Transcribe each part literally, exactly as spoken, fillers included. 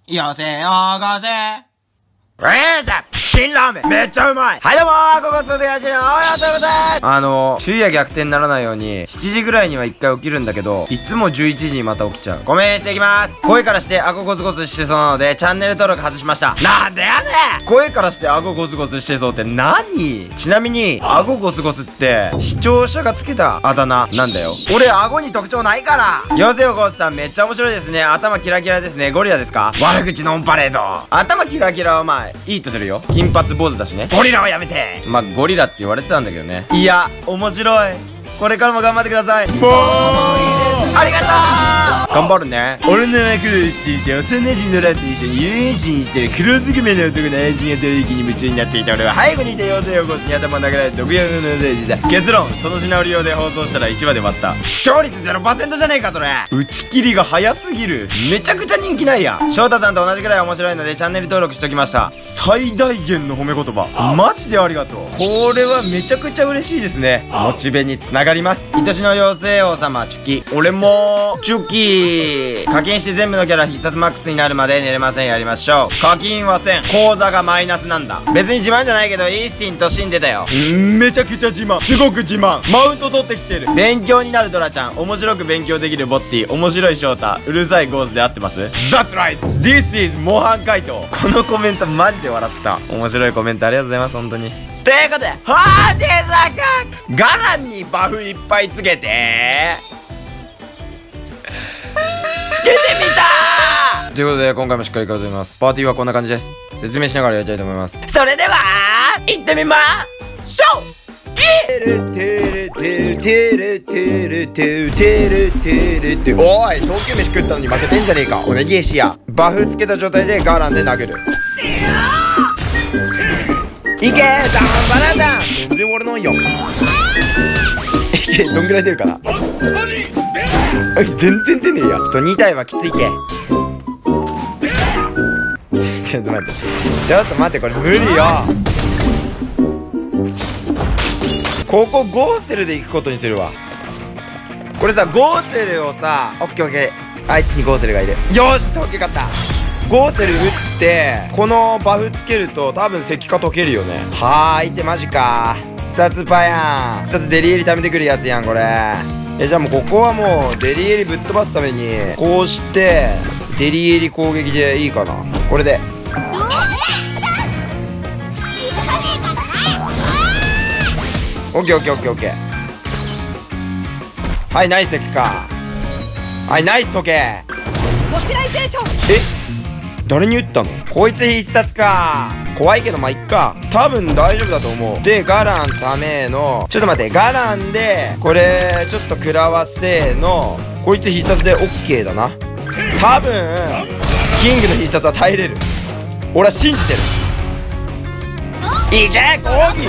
よせよこせ。 えーじゃ辛ラーメンめっちゃうまい。はいどうもー、ここすこせやしのおやとうございます。あの昼夜逆転にならないようにしちじぐらいには一回起きるんだけど、いつもじゅういちじにまた起きちゃう。ごめんしていきます。声からして顎ゴツゴツしてそうなのでチャンネル登録外しました。なんでやねん。声からして顎ゴツゴツしてそうって何？ちなみに顎ゴツゴツって視聴者がつけたあだ名なんだよ。俺顎に特徴ないから。よせよこつさんめっちゃ面白いですね。頭キラキラですね。ゴリラですか？悪口のオンパレード。頭キラキラはまあいいとするよ。金髪坊主だしね。ゴリラはやめて。まあゴリラって言われてたんだけどね。いや面白い。これからも頑張ってください。もうありがとう。頑張るね。俺の名前黒石って幼馴染のランと一緒に遊園地に行ったら黒ずくめの男の愛人が取引に夢中になっていた。俺は背後にいた妖精を起こすに頭を殴られて毒薬のせいでした。結論、そのシナリオで放送したらいちわで割った。視聴率 ゼロパーセント じゃねえかそれ。打ち切りが早すぎる。めちゃくちゃ人気ないや。翔太さんと同じくらい面白いのでチャンネル登録しときました。最大限の褒め言葉マジでありがとう。これはめちゃくちゃ嬉しいですね。モチベにつながります。愛しの妖精王様チュキ。俺もチュキ。課金して全部のキャラ必殺マックスになるまで寝れません。やりましょう。課金はせん。口座がマイナスなんだ。別に自慢じゃないけどイースティンと死んでたよ。めちゃくちゃ自慢。すごく自慢。マウント取ってきてる。勉強になるドラちゃん。面白く勉強できるボッティ。面白い翔太。うるさいゴーズで合ってます？ That's right! This is 模範解答。このコメントマジで笑った。面白いコメントありがとうございます。本当に。ということで、はーじさくガランにバフいっぱいつけてつけてみた。ということで今回もしっかり飾ります。パーティーはこんな感じです。説明しながらやりたいと思います。それでは行ってみましょう。おい、東京飯食ったのに負けてんじゃねえか。おねぎえしや。バフつけた状態でガーランで殴る。いけー、ダンバラダン。全然俺のんよ。いけ、どんぐらい出るかな。全然出ねえや。ちょっとに体はきついて。ちょっと待ってちょっと待って、これ無理よ。ここゴーセルで行くことにするわ。これさ、ゴーセルをさ、オッケーオッケー、相手にゴーセルがいる。よし、オッケー、勝った。ゴーセル打ってこのバフつけると多分石化解けるよね。はーいってマジか。必殺パヤン。必殺デリエリ貯めてくるやつやんこれ。えじゃあもうここはもうデリエリぶっ飛ばすためにこうしてデリエリ攻撃でいいかな。これでオッケーオッケーオッケーオッケー。はいナイス石化。はいナイス時計。え誰に打ったの？こいつ必殺か。怖いけどまあいっか。多分大丈夫だと思う。でガランためのちょっと待って、ガランでこれちょっと食らわせのこいつ必殺で OK だな。多分キングの必殺は耐えれる。俺は信じてる。いけ攻撃。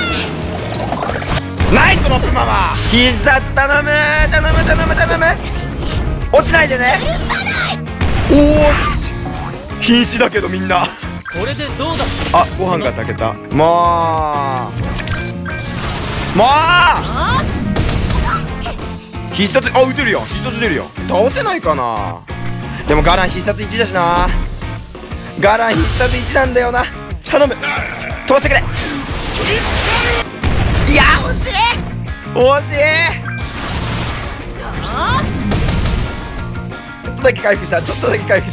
ナイスドロップママ。必殺頼む頼む頼む頼む。落ちないでね。おーし瀕死だけどみんな。 これでどうだ。 あ、ご飯が炊けた。もうもう必殺、あ、撃てるよ。必殺出るよ。倒せないかな。でもガラン必殺いちだしな。ガラン必殺いちなんだよな。頼む飛ばしてくれ。いや惜しい惜しい。ちょっとだけ回復した。ちょっとだけ回復した。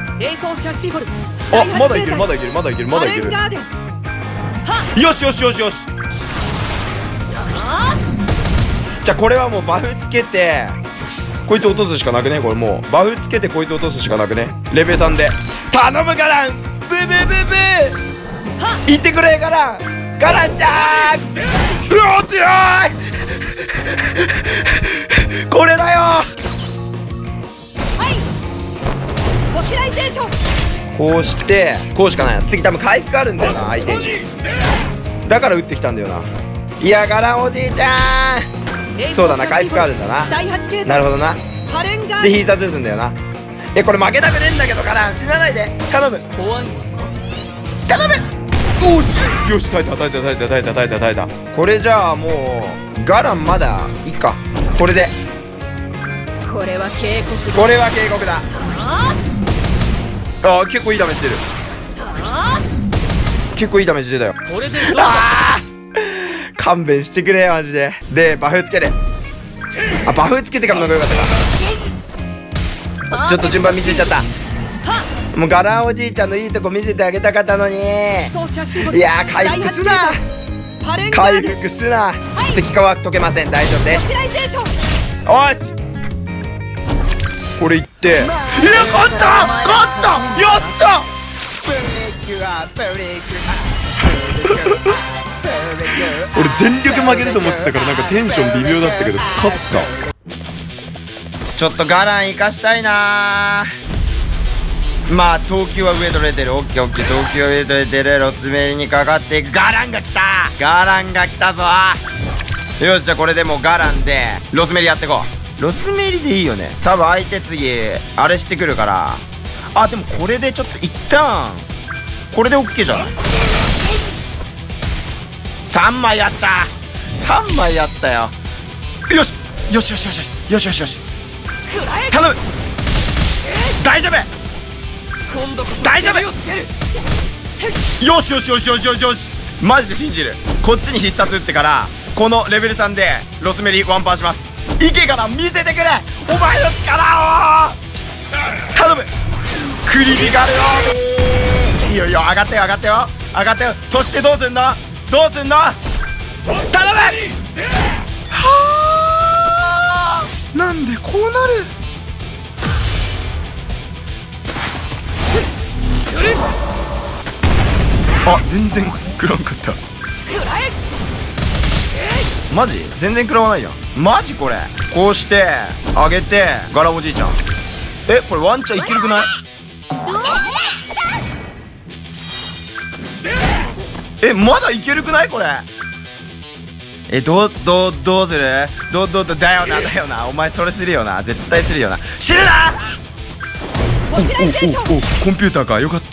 あ、まだいけるまだいけるまだいけるまだいける。よしよしよしよし。じゃあこれはもうバフつけてこいつ落とすしかなくね。これもうバフつけてこいつ落とすしかなくね。レベさんで頼むガラン。ブーブーブーブーいってくれガラン。ガランちゃんうわ強いこれだよ。こうしてこうしかないな。次多分回復あるんだよな相手に。だから打ってきたんだよな。いやガランおじいちゃん。そうだな回復あるんだな。なるほどな。で必殺打つんだよな。えこれ負けたくねえんだけどガラン死なないで頼む頼む。おしよし耐えた耐えた耐えた耐えた耐えた耐えた。これじゃあもうガランまだいいか。これでこれは警告これは警告だ。 ああ、結構いいダメージ出る。結構いいダメージ出たよ。ああ、勘弁してくれマジで。でバフつける。あ、バフつけてからの方がよかったか。ちょっと順番見せちゃった。もうガランおじいちゃんのいいとこ見せてあげたかったのに。いやー、回復すな、回復すな。石化は解けません。大丈夫です。よし、これいって、いや、勝った、勝った、やった。俺全力負けると思ってたからなんかテンション微妙だったけど勝った。ちょっとガラン生かしたいなー。まあ投球は上取れてる。オッケーオッケー、投球は上取れてる。ロスメリにかかってガランが来た、ガランが来たぞ。よし、じゃあこれでもうガランでロスメリやっていこう。ロスメリでいいよね。多分相手次あれしてくるから。あ、でもこれでちょっと一旦これで OK じゃない。さんまいあった、さんまいあったよ。よしよしよしよしよしよしよし、頼む。大丈夫大丈夫、よしよしよしよしよしよし、マジで信じる。こっちに必殺打ってからこのレベルさんでロスメリワンパンします。いけから見せてくれお前の力を、頼む。クリティカルよ。いいよいいよ、上がってよ上がってよ上がってよ。そしてどうすんのどうすんの、頼む。はあ、なんでこうなる。あ、全然食らんかった。マジ全然食らわないやん。マジこれこうして上げてガラおじいちゃん。え、これワンチャンいけるくない。え、まだいけるくないこれ。え、どうどうどうする、どうどうどうだよなだよな、お前それするよな、絶対するよな。死ぬな。おおおお、コンピューターか、よかった。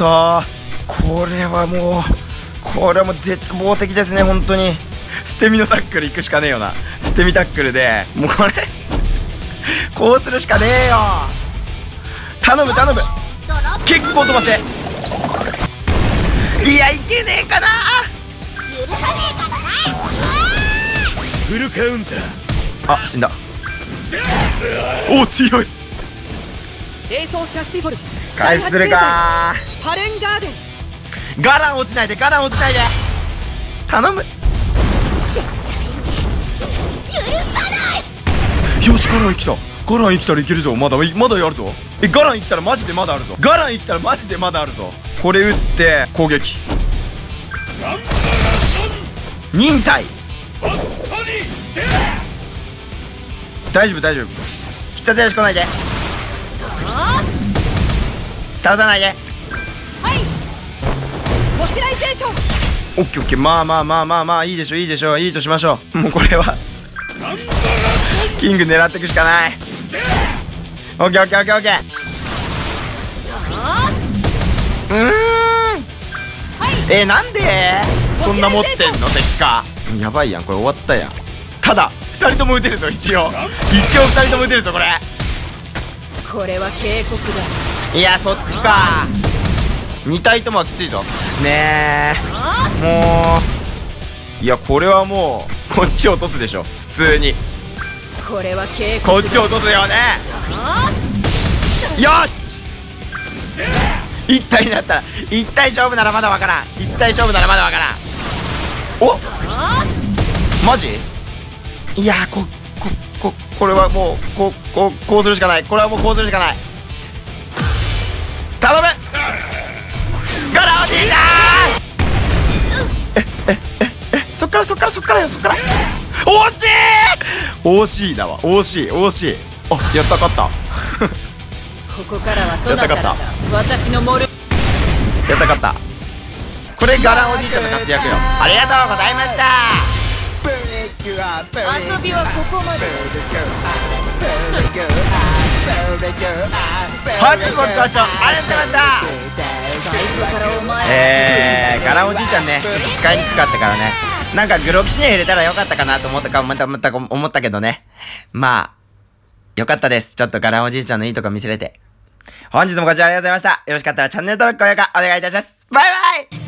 これはもうこれはもう絶望的ですね本当に。捨て身のタックル行くしかねえよな。捨て身タックルでもうこれこうするしかねえよ。頼む頼む、結構飛ばして。いや、いけねえかな。許さねえからな。フルカウンター。あ、死んだ。お、強い。回復するかー。ガラン落ちないで、ガラン落ちないで、頼む。よし、ガラン生きた、ガラン生きたらいけるぞ。まだまだやるぞ。え、ガラン生きたらマジでまだあるぞ。ガラン生きたらマジでまだあるぞ。これ打って攻撃忍耐。大丈夫大丈夫、必殺やらしこないで、倒さないで。オッケーオッケー、まあまあまあまあまあ、いいでしょいいでしょ、いいとしましょう。もうこれはキング狙っていくしかない。オッケーオッケーオッケーオッケー。うーん、えー、なんでそんな持ってんの敵か。やばいやんこれ、終わったやん。ただふたりとも撃てるぞ、一応一応ふたりとも撃てるぞこれ。これは警告だ。いや、そっちか。に体ともはきついぞねえ。もういや、これはもうこっち落とすでしょ普通に。これは警告、こっち落とすよね。よし、一体になったら、一体勝負ならまだわからん、一体勝負ならまだわからん。お、マジ。いや、ここここれはもうここうこうするしかない。これはもうこうするしかない。頼むガラおじいちゃん。ええええ、そっからそっからそっからよ、そっから。惜しい惜しいだわ、惜しい惜しい。あ、やったかったここからはそなたらが私のモル。やったかった。これガランおじいちゃんの活躍よ。ありがとうございました。遊びはここまで。本日もご視聴ありがとうございました。えー、ガランおじいちゃんね、ちょっと使いにくかったからね。なんかグロキシネ入れたらよかったかなと思ったか思った思った思ったけどね。まあよかったです。ちょっとガランおじいちゃんのいいとこ見せれて。 本日もご視聴ありがとうございました。よろしかったらチャンネル登録、高評価お願いいたします。バイバイ。